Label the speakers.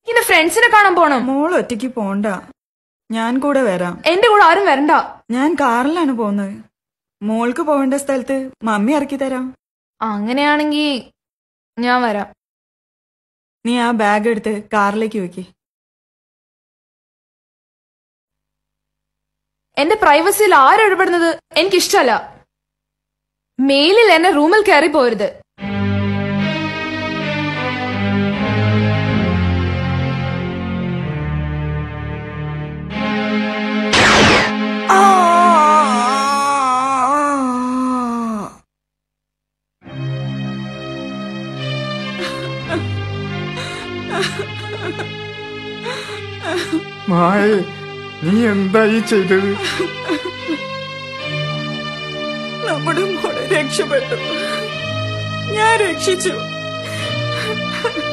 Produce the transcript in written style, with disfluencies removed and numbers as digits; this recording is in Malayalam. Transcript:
Speaker 1: ഇന്ന് ഫ്രണ്ട്സിനെ കാണാൻ പോണം.
Speaker 2: മോൾ ഒറ്റയ്ക്ക് പോണ്ട, ഞാൻ കൂടെ വരാം.
Speaker 1: എന്റെ കൂടെ ആരും വരണ്ട.
Speaker 2: ഞാൻ കാറിലാണ് പോകുന്നത്. മോൾക്ക് പോകേണ്ട സ്ഥലത്ത് മമ്മി ഇറക്കി തരാം.
Speaker 1: അങ്ങനെയാണെങ്കി ഞാൻ വരാം.
Speaker 2: നീ ആ ബാഗ് എടുത്ത് കാറിലേക്ക് വെക്ക്.
Speaker 1: എന്റെ പ്രൈവസിയിൽ ആരും ഇടപെടുന്നത് എനിക്കിഷ്ടല്ല. മെയിലിൽ എന്നെ റൂമിൽ കയറി പോരുത്.
Speaker 3: മായി, നീ എന്തായി ചെയ്തത്?
Speaker 2: നമ്മുടെ മോളെ രക്ഷപ്പെട്ടു. ഞാൻ രക്ഷിച്ചു.